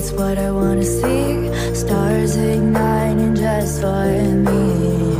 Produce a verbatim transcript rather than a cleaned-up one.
It's what I wanna see. Stars igniting just for me.